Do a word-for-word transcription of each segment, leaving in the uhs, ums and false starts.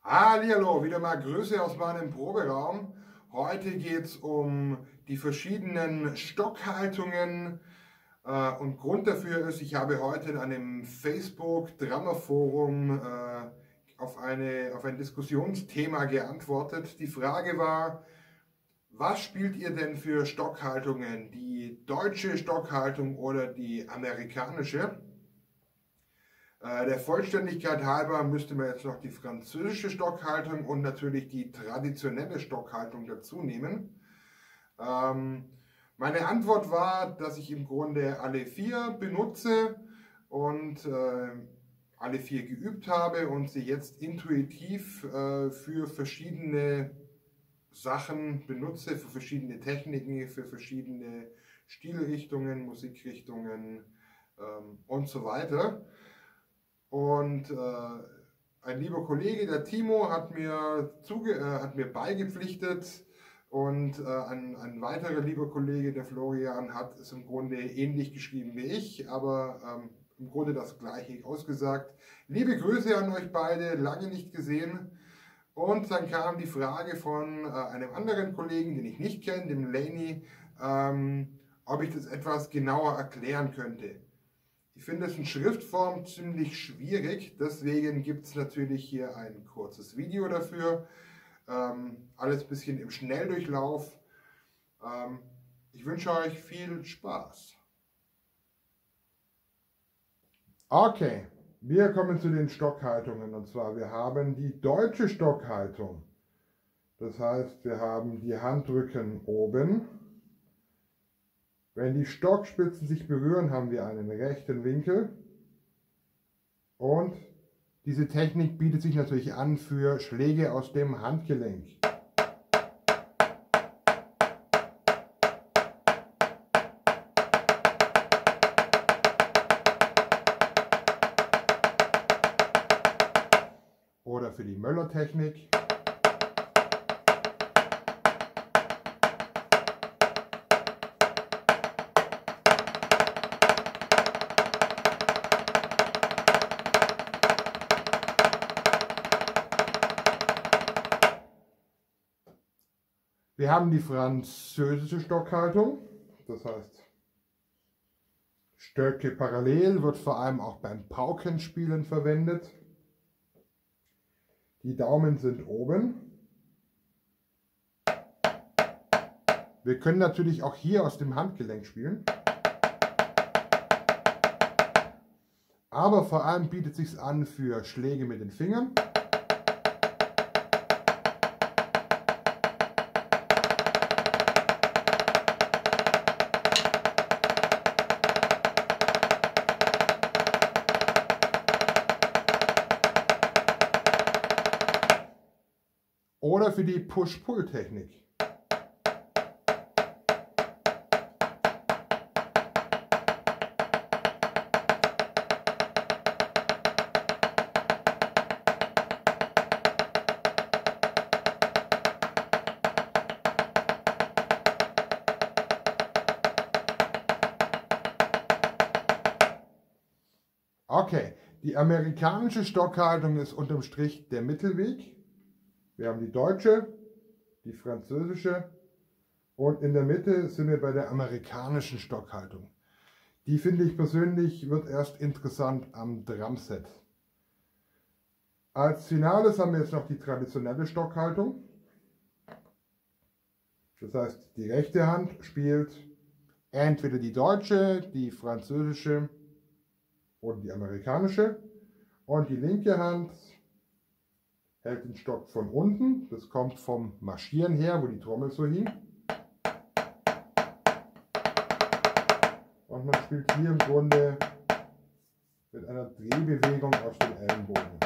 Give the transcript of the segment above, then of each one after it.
Hallihallo, wieder mal Grüße aus meinem Proberaum. Heute geht es um die verschiedenen Stockhaltungen äh, und Grund dafür ist, ich habe heute in einem Facebook-Drummer-Forum äh, auf, eine, auf ein Diskussionsthema geantwortet. Die Frage war, was spielt ihr denn für Stockhaltungen? Die deutsche Stockhaltung oder die amerikanische? Der Vollständigkeit halber müsste man jetzt noch die französische Stockhaltung und natürlich die traditionelle Stockhaltung dazu nehmen. Ähm, meine Antwort war, dass ich im Grunde alle vier benutze und äh, alle vier geübt habe und sie jetzt intuitiv äh, für verschiedene Sachen benutze, für verschiedene Techniken, für verschiedene Stilrichtungen, Musikrichtungen ähm, und so weiter. Und äh, ein lieber Kollege, der Timo, hat mir, zuge äh, hat mir beigepflichtet und äh, ein, ein weiterer lieber Kollege, der Florian, hat es im Grunde ähnlich geschrieben wie ich, aber ähm, im Grunde das gleiche ausgesagt. Liebe Grüße an euch beide, lange nicht gesehen. Und dann kam die Frage von äh, einem anderen Kollegen, den ich nicht kenne, dem Laney, ähm, ob ich das etwas genauer erklären könnte. Ich finde es in Schriftform ziemlich schwierig, deswegen gibt es natürlich hier ein kurzes Video dafür. Ähm, alles ein bisschen im Schnelldurchlauf. Ähm, ich wünsche euch viel Spaß. Okay, wir kommen zu den Stockhaltungen und zwar wir haben die deutsche Stockhaltung. Das heißt, wir haben die Handrücken oben. Wenn die Stockspitzen sich berühren, haben wir einen rechten Winkel und diese Technik bietet sich natürlich an für Schläge aus dem Handgelenk. Oder für die Möller-Technik. Wir haben die französische Stockhaltung, das heißt Stöcke parallel, wird vor allem auch beim Paukenspielen verwendet. Die Daumen sind oben. Wir können natürlich auch hier aus dem Handgelenk spielen. Aber vor allem bietet es sich an für Schläge mit den Fingern. Oder für die Push-Pull-Technik. Okay, die amerikanische Stockhaltung ist unterm Strich der Mittelweg. Wir haben die deutsche, die französische und in der Mitte sind wir bei der amerikanischen Stockhaltung. Die finde ich persönlich wird erst interessant am Drumset. Als Finales haben wir jetzt noch die traditionelle Stockhaltung. Das heißt, die rechte Hand spielt entweder die deutsche, die französische oder die amerikanische und die linke Hand hält den Stock von unten, das kommt vom Marschieren her, wo die Trommel so hing. Und man spielt hier im Grunde mit einer Drehbewegung aus dem Ellenbogen.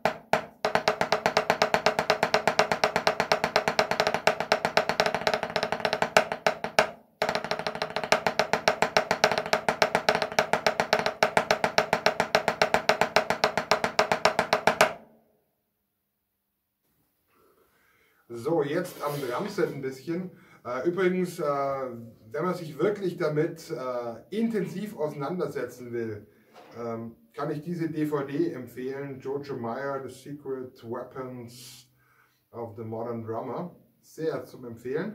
So, jetzt am Drumset ein bisschen. Äh, übrigens, äh, wenn man sich wirklich damit äh, intensiv auseinandersetzen will, ähm, kann ich diese D V D empfehlen. Jojo Meyer, The Secret Weapons of the Modern Drummer. Sehr zum Empfehlen.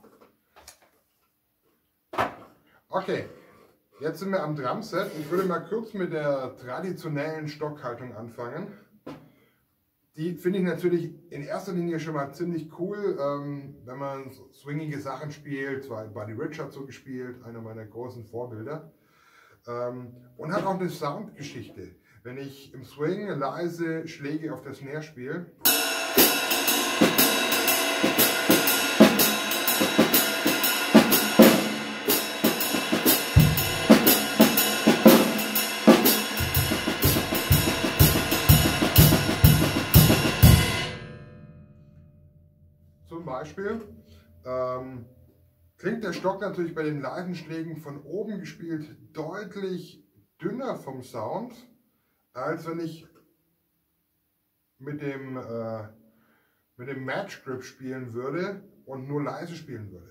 Okay, jetzt sind wir am Drumset. Ich würde mal kurz mit der traditionellen Stockhaltung anfangen. Die finde ich natürlich in erster Linie schon mal ziemlich cool, ähm, wenn man so swingige Sachen spielt. Zwar Buddy Richard so gespielt, einer meiner großen Vorbilder. Ähm, und hat auch eine Soundgeschichte. Wenn ich im Swing leise Schläge auf der Snare spiele, zum Beispiel, ähm, klingt der Stock natürlich bei den leisen Schlägen von oben gespielt deutlich dünner vom Sound, als wenn ich mit dem, äh, mit dem Match Grip spielen würde und nur leise spielen würde.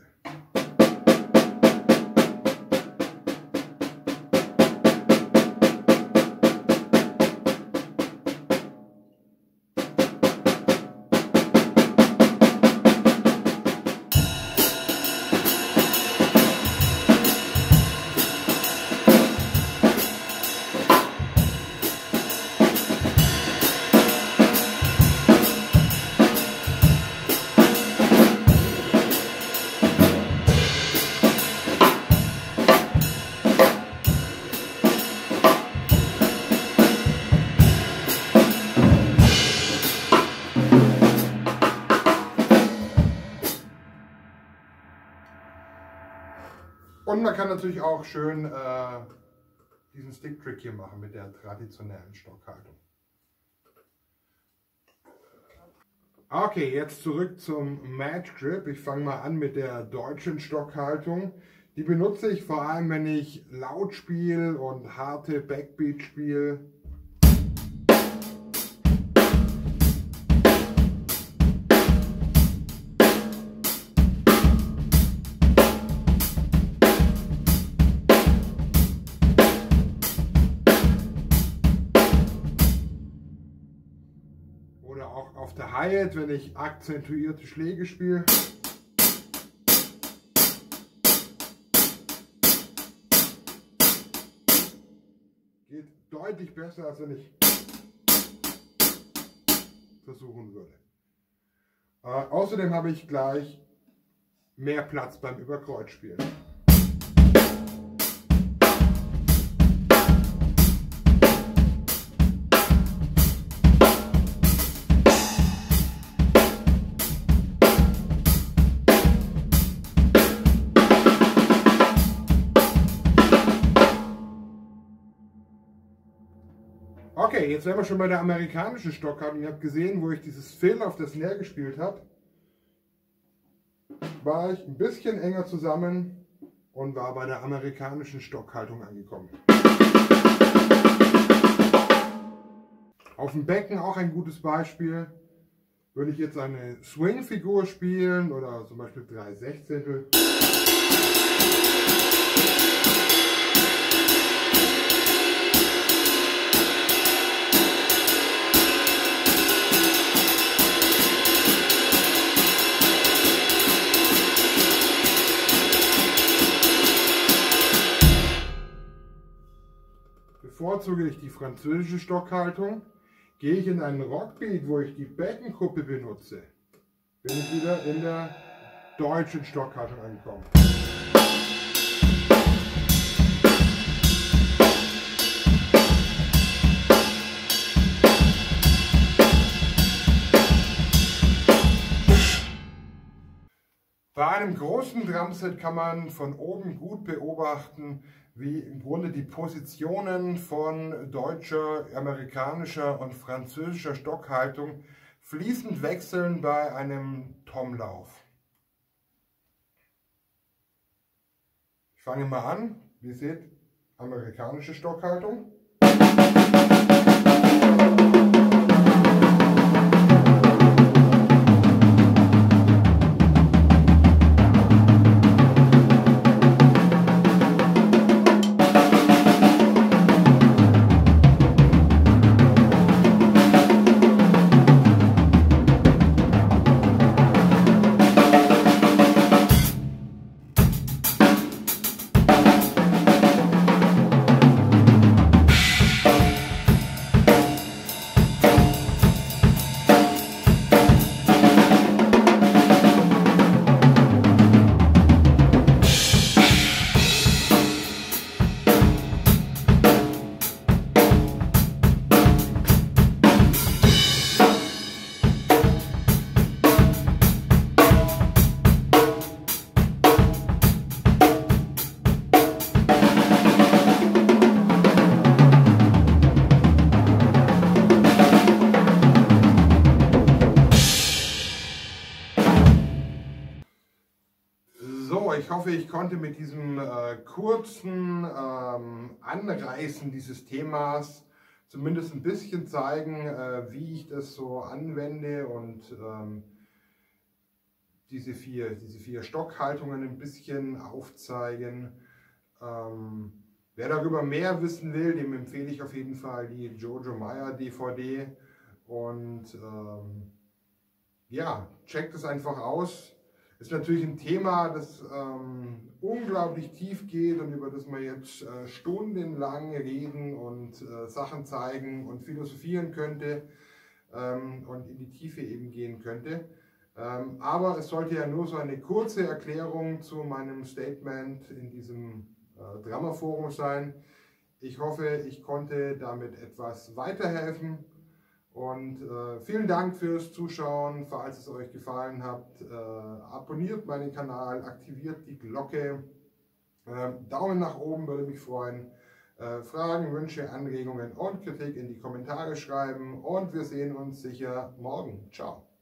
Und man kann natürlich auch schön äh, diesen Stick-Trick hier machen mit der traditionellen Stockhaltung. Okay, jetzt zurück zum Match Grip. Ich fange mal an mit der deutschen Stockhaltung. Die benutze ich vor allem, wenn ich laut spiele und harte Backbeat spiele. Oder auch auf der Hi-Hat, wenn ich akzentuierte Schläge spiele. Geht deutlich besser, als wenn ich versuchen würde. Äh, außerdem habe ich gleich mehr Platz beim Überkreuzspielen. Okay, jetzt wären wir schon bei der amerikanischen Stockhaltung. Ihr habt gesehen, wo ich dieses Fill auf der Snare gespielt habe, war ich ein bisschen enger zusammen und war bei der amerikanischen Stockhaltung angekommen. Auf dem Becken auch ein gutes Beispiel. Würde ich jetzt eine Swing-Figur spielen oder zum Beispiel drei Sechzehntel. Bevorzuge ich die französische Stockhaltung, gehe ich in einen Rockbeat, wo ich die Beckenkuppe benutze, bin ich wieder in der deutschen Stockhaltung angekommen. Bei einem großen Drumset kann man von oben gut beobachten, wie im Grunde die Positionen von deutscher, amerikanischer und französischer Stockhaltung fließend wechseln bei einem Tom-Lauf. Ich fange mal an, wie ihr seht, amerikanische Stockhaltung. So, ich hoffe, ich konnte mit diesem äh, kurzen ähm, Anreißen dieses Themas zumindest ein bisschen zeigen, äh, wie ich das so anwende und ähm, diese, vier, diese vier Stockhaltungen ein bisschen aufzeigen. Ähm, wer darüber mehr wissen will, dem empfehle ich auf jeden Fall die Jojo Meyer D V D und ähm, ja, checkt es einfach aus. Ist natürlich ein Thema, das ähm, unglaublich tief geht und über das man jetzt äh, stundenlang reden und äh, Sachen zeigen und philosophieren könnte ähm, und in die Tiefe eben gehen könnte. Ähm, aber es sollte ja nur so eine kurze Erklärung zu meinem Statement in diesem äh, Drama-Forum sein. Ich hoffe, ich konnte damit etwas weiterhelfen. Und äh, vielen Dank fürs Zuschauen. Falls es euch gefallen hat, äh, abonniert meinen Kanal, aktiviert die Glocke. Äh, Daumen nach oben würde mich freuen. Äh, Fragen, Wünsche, Anregungen und Kritik in die Kommentare schreiben. Und wir sehen uns sicher morgen. Ciao.